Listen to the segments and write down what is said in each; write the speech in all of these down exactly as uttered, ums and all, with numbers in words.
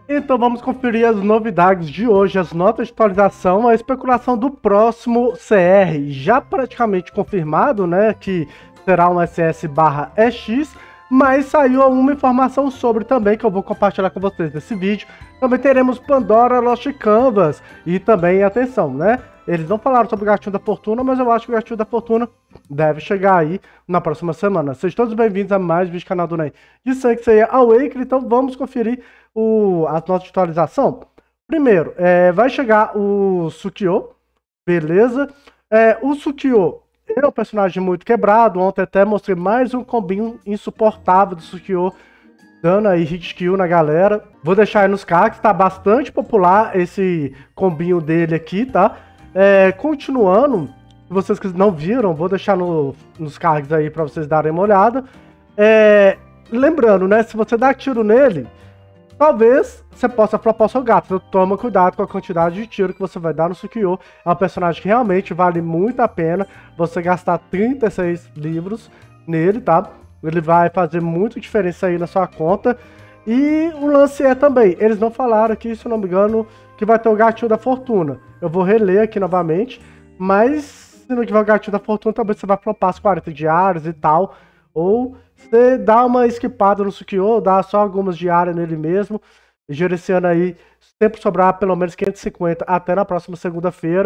Então vamos conferir as novidades de hoje, as notas de atualização, a especulação do próximo C R, já praticamente confirmado, né, que será um S S barra E X, mas saiu uma informação sobre também, que eu vou compartilhar com vocês nesse vídeo. Também teremos Pandora Lost Canvas, e também, atenção, né, eles não falaram sobre o Gatinho da Fortuna, mas eu acho que o Gatinho da Fortuna deve chegar aí na próxima semana. Sejam todos bem-vindos a mais um vídeo do canal do Ney de Sanctuary Awakening. Então vamos conferir o, as notas de atualização. Primeiro, é, vai chegar o Sukio, beleza? É, o Sukio é um personagem muito quebrado. Ontem até mostrei mais um combinho insuportável do Sukio, dando aí hit kill na galera. Vou deixar aí nos cards, tá bastante popular esse combinho dele aqui, tá? É, continuando, se vocês que não viram, vou deixar no, nos cards aí pra vocês darem uma olhada. É, lembrando, né, se você dá tiro nele, talvez você possa flopar o seu gato. Então toma cuidado com a quantidade de tiro que você vai dar no Sukio. É um personagem que realmente vale muito a pena você gastar trinta e seis livros nele, tá? Ele vai fazer muita diferença aí na sua conta. E o lance é também, eles não falaram aqui, se eu não me engano, que vai ter o Gatinho da Fortuna. Eu vou reler aqui novamente, mas se não tiver o Gatinho da Fortuna, talvez você vai flopar as quarenta diárias e tal. Ou você dá uma esquipada no Sukio, dá só algumas diárias nele mesmo, gerenciando aí, sempre sobrar pelo menos quinhentos e cinquenta até na próxima segunda-feira.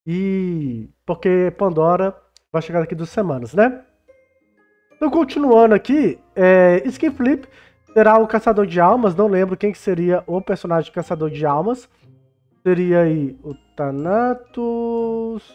E porque Pandora vai chegar daqui duas semanas, né? Então, continuando aqui, é, Skin Flip terá o Caçador de Almas. Não lembro quem que seria o personagem Caçador de Almas. Seria aí o Thanatos.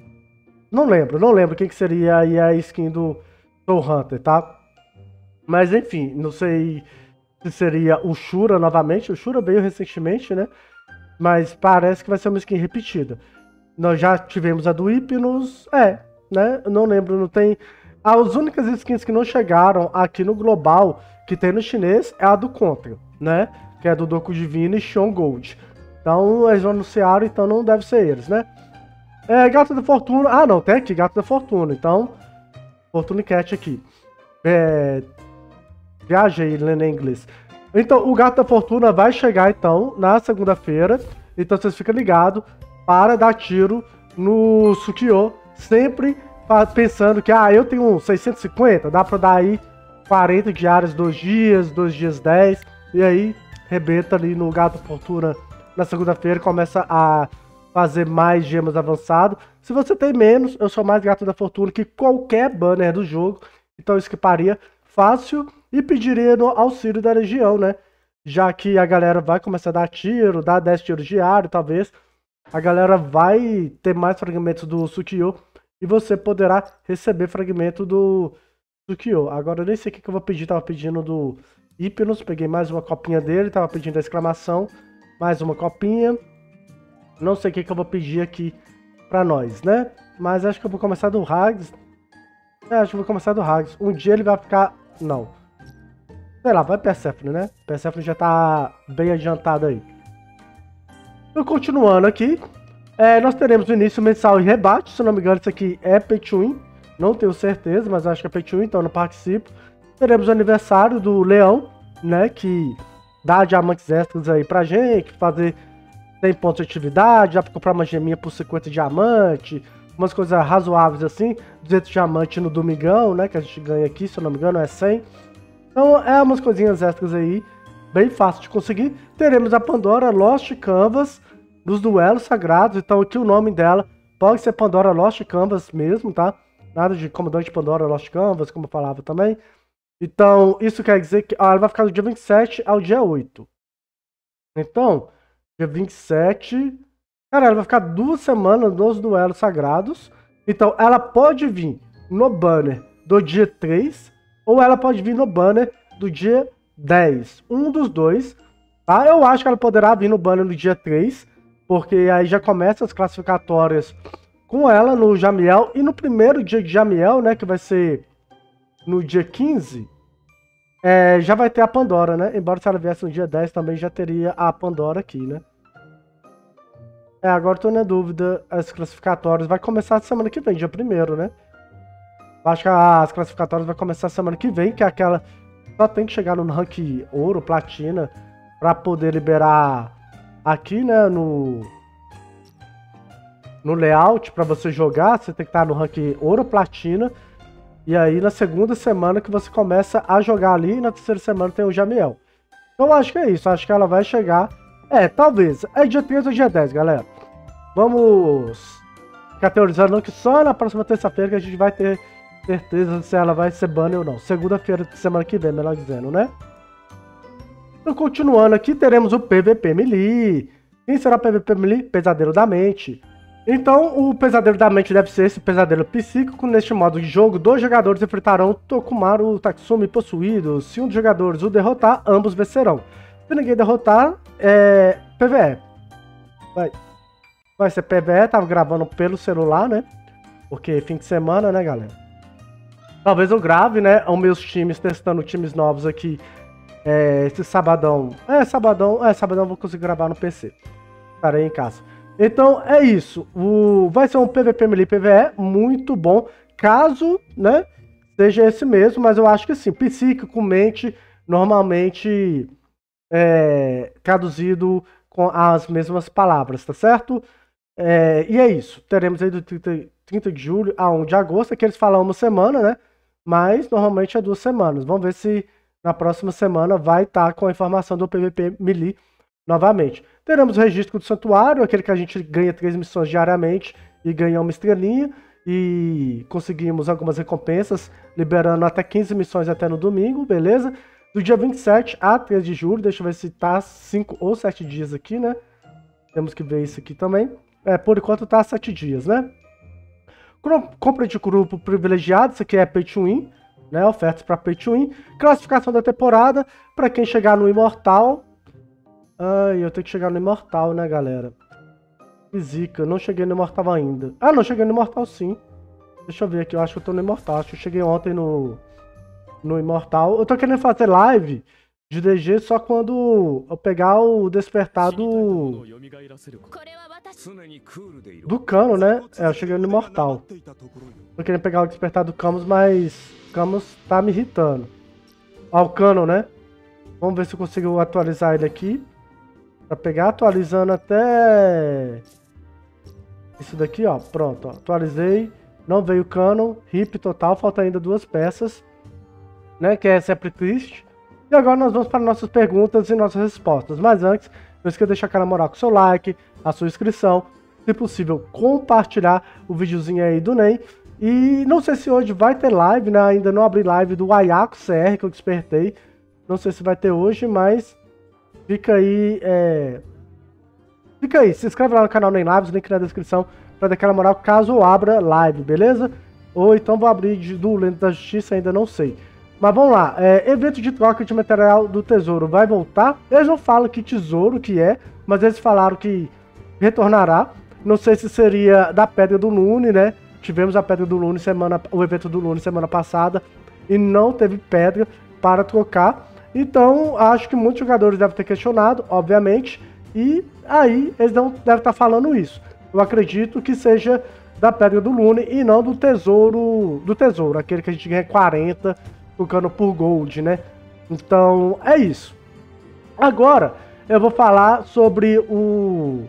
Não lembro, não lembro quem que seria aí a skin do Soul Hunter, tá? Mas enfim, não sei se seria o Shura novamente. O Shura veio recentemente, né? Mas parece que vai ser uma skin repetida. Nós já tivemos a do Hypnos. É, né? Eu não lembro, não tem. As únicas skins que não chegaram aqui no global, que tem no chinês, é a do Contra, né? Que é do Doku Divino e Sean Gold. Então, eles não anunciaram, então não deve ser eles, né? É, Gato da Fortuna. Ah, não, tem aqui, Gato da Fortuna. Então, Fortuna Cat aqui. É... Viajei lendo em inglês. Então, o Gato da Fortuna vai chegar, então, na segunda-feira. Então, vocês ficam ligados para dar tiro no Sukio. Sempre pensando que, ah, eu tenho seiscentos e cinquenta, dá pra dar aí quarenta diárias, dois dias, dois dias dez, e aí rebenta ali no Gato Fortuna na segunda-feira, começa a fazer mais gemas avançado. Se você tem menos, eu sou mais Gato da Fortuna que qualquer banner do jogo, então eu esquiparia fácil e pediria no auxílio da Legião, né? Já que a galera vai começar a dar tiro, dar dez tiros diários, talvez, a galera vai ter mais fragmentos do Sukio, e você poderá receber fragmento do Sukio. Agora eu nem sei o que eu vou pedir. Tava pedindo do Hypnos. Peguei mais uma copinha dele. Tava pedindo a exclamação. Mais uma copinha. Não sei o que eu vou pedir aqui pra nós, né? Mas acho que eu vou começar do Hags. É, acho que eu vou começar do Hags. Um dia ele vai ficar... Não. Sei lá, vai Persephone, né? Persephone já tá bem adiantado aí. Então, continuando aqui. É, nós teremos o início mensal e rebate. Se não me engano, isso aqui é Pay to Win. Não tenho certeza, mas acho que é Pay to Win, então eu não participo. Teremos o aniversário do Leão, né? Que dá diamantes extras aí pra gente. Fazer cem pontos de atividade. Dá pra comprar uma geminha por cinquenta diamantes. Umas coisas razoáveis assim. duzentos diamantes no domingão, né? Que a gente ganha aqui, se eu não me engano, é cem. Então é umas coisinhas extras aí. Bem fácil de conseguir. Teremos a Pandora Lost Canvas dos duelos sagrados. Então aqui o nome dela pode ser Pandora Lost Canvas mesmo, tá? Nada de comandante Pandora Lost Canvas, como eu falava também. Então, isso quer dizer que ah, ela vai ficar do dia vinte e sete ao dia oito. Então, dia vinte e sete... Cara, ela vai ficar duas semanas nos duelos sagrados. Então, ela pode vir no banner do dia três, ou ela pode vir no banner do dia dez. Um dos dois, tá? Eu acho que ela poderá vir no banner do dia três, porque aí já começa as classificatórias com ela no Jamiel. E no primeiro dia de Jamiel, né, que vai ser no dia quinze, é, já vai ter a Pandora, né? Embora se ela viesse no dia dez, também já teria a Pandora aqui, né? É, agora eu tô na dúvida, as classificatórias vai começar semana que vem, dia primeiro, né? Acho que as classificatórias vai começar semana que vem, que é aquela... Só tem que chegar no rank ouro, platina, para poder liberar aqui, né, no no layout para você jogar. Você tem que estar no rank ouro, platina, e aí na segunda semana que você começa a jogar ali, e na terceira semana tem o Jamiel. Então eu acho que é isso, acho que ela vai chegar, é, talvez, é dia trinta ou dia dez, galera. Vamos ficar teorizando que só na próxima terça-feira que a gente vai ter certeza se ela vai ser banner ou não. Segunda-feira de semana que vem, melhor dizendo, né? Então, continuando aqui, teremos o P V P Melee. Quem será o P V P Melee? Pesadelo da Mente. Então, o Pesadelo da Mente deve ser esse pesadelo psíquico. Neste modo de jogo, dois jogadores enfrentarão Tokumaru Tatsumi possuído. Se um dos jogadores o derrotar, ambos vencerão. Se ninguém derrotar, é P V E. Vai, vai ser P V E, tava gravando pelo celular, né? Porque fim de semana, né, galera? Talvez eu grave, né, os meus times, testando times novos aqui. É, esse sabadão. É, sabadão. É, sabadão eu vou conseguir gravar no P C. Estarei em casa. Então é isso. O, vai ser um P V P Melee P V E muito bom. Caso, né, seja esse mesmo, mas eu acho que sim. Psíquico, mente, normalmente é, traduzido com as mesmas palavras, tá certo? É, e é isso. Teremos aí do trinta, trinta de julho a um de agosto. Aqui eles falam uma semana, né? Mas normalmente é duas semanas. Vamos ver se na próxima semana vai estar com a informação do P V P Melee novamente. Teremos o registro do santuário, aquele que a gente ganha três missões diariamente e ganha uma estrelinha. E conseguimos algumas recompensas, liberando até quinze missões até no domingo, beleza? Do dia vinte e sete a três de julho, deixa eu ver se tá cinco ou sete dias aqui, né? Temos que ver isso aqui também. É, por enquanto tá sete dias, né? Compra de grupo privilegiado, isso aqui é Pay to Win, né? Ofertas para Pay to Win. Classificação da temporada, para quem chegar no Imortal. Ai, eu tenho que chegar no Imortal, né, galera? Zica, não cheguei no Imortal ainda. Ah, não, cheguei no Imortal sim. Deixa eu ver aqui, eu acho que eu tô no Imortal. Acho que eu cheguei ontem no, no Imortal. Eu tô querendo fazer live de D G só quando eu pegar o despertar do... do Cano, né? É, eu cheguei no Imortal. Tô querendo pegar o despertar do Camus, mas Camus tá me irritando. Ó, o Cano, né? Vamos ver se eu consigo atualizar ele aqui. Pra pegar, atualizando até... isso daqui, ó. Pronto, ó. Atualizei. Não veio o Canon. Hip total. Falta ainda duas peças. Né? Que é sempre triste. E agora nós vamos para nossas perguntas e nossas respostas. Mas antes, não esqueça de deixar aquela moral com o seu like, a sua inscrição. Se possível, compartilhar o videozinho aí do Ney. E não sei se hoje vai ter live, né? Ainda não abri live do Ayako C R que eu despertei. Não sei se vai ter hoje, mas fica aí, é... fica aí, se inscreve lá no canal Nem Lives, link na descrição, pra dar aquela moral caso eu abra live, beleza? Ou então vou abrir de, do Lento da Justiça, ainda não sei. Mas vamos lá, é, evento de troca de material do tesouro vai voltar? Eles não falam que tesouro que é, mas eles falaram que retornará. Não sei se seria da Pedra do Lune, né? Tivemos a Pedra do Lune semana, o evento do Lune semana passada e não teve pedra para trocar. Então, acho que muitos jogadores devem ter questionado, obviamente, e aí eles não devem estar falando isso. Eu acredito que seja da Pedra do Lune e não do tesouro, do tesouro, aquele que a gente ganha quarenta trocando por gold, né? Então, é isso. Agora, eu vou falar sobre o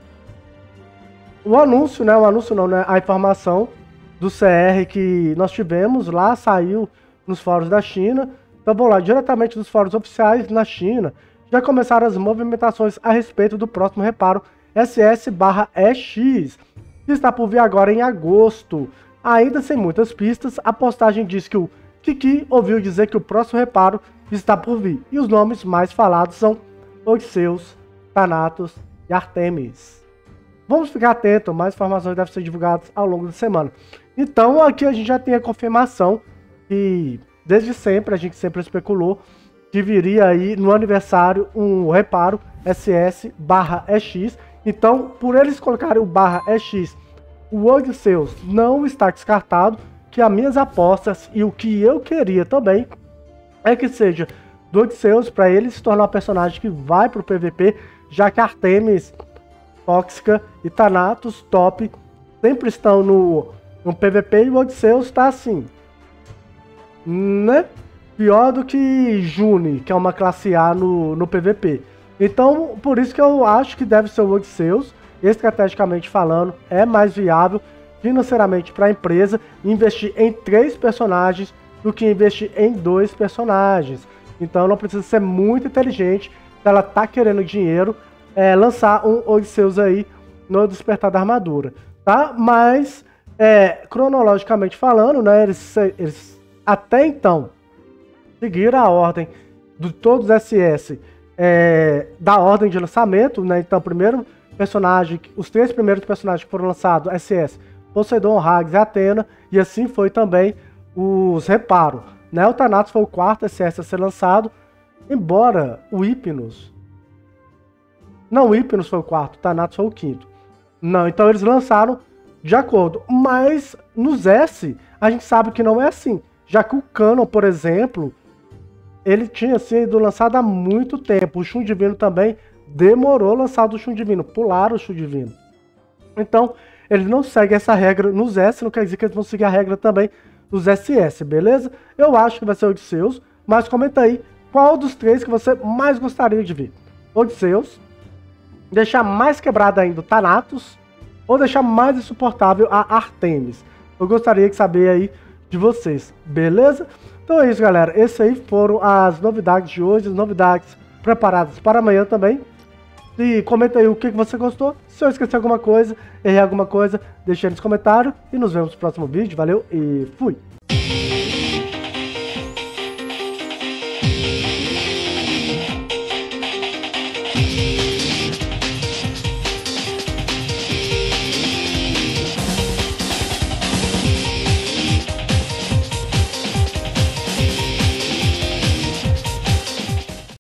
o anúncio, né? O anúncio não, né? A informação do C R que nós tivemos lá, saiu nos fóruns da China. Então vamos lá, diretamente dos fóruns oficiais na China, já começaram as movimentações a respeito do próximo reparo S S barra E X, que está por vir agora em agosto. Ainda sem muitas pistas, a postagem diz que o Kiki ouviu dizer que o próximo reparo está por vir, e os nomes mais falados são Odisseus, Thanatos e Artemis. Vamos ficar atentos, mais informações devem ser divulgadas ao longo da semana. Então aqui a gente já tem a confirmação que... desde sempre, a gente sempre especulou que viria aí no aniversário um reparo S S barra E X. Então, por eles colocarem o barra E X, o Odisseus não está descartado, que as minhas apostas e o que eu queria também é que seja do Odisseus para ele se tornar um personagem que vai para o P V P, já que Artemis, Tóxica e Thanatos top sempre estão no, no P V P e o Odisseus está assim, né? Pior do que Juni, que é uma classe A no, no P V P. Então, por isso que eu acho que deve ser o Odisseus. Estrategicamente falando, é mais viável financeiramente para a empresa investir em três personagens do que investir em dois personagens. Então não precisa ser muito inteligente se ela tá querendo dinheiro, é, lançar um Odisseus aí no Despertar da Armadura, tá? Mas, é, cronologicamente falando, né, eles, eles até então seguiram a ordem de todos os S S, é, da ordem de lançamento, né? Então, primeiro personagem, os três primeiros personagens que foram lançados, S S, Poseidon, Hags e Athena, e assim foi também os Reparo, né? O Thanatos foi o quarto S S a ser lançado, embora o Hypnos... Não, o Hypnos foi o quarto, o Thanatos foi o quinto. Não, então eles lançaram de acordo, mas nos S, a gente sabe que não é assim, já que o Canon, por exemplo, ele tinha sido lançado há muito tempo, o Shun Divino também demorou lançado o Shun Divino, pularam o Shun Divino. Então, eles não seguem essa regra nos S, não quer dizer que eles vão seguir a regra também dos S S, beleza? Eu acho que vai ser o Odisseus, mas comenta aí qual dos três que você mais gostaria de ver. Odisseus, deixar mais quebrado ainda o Thanatos, ou deixar mais insuportável a Artemis. Eu gostaria de saber aí de vocês, beleza? Então é isso, galera. Essas aí foram as novidades de hoje, as novidades preparadas para amanhã também. E comenta aí o que você gostou. Se eu esqueci alguma coisa, errei alguma coisa, deixa aí nos comentários. E nos vemos no próximo vídeo. Valeu e fui!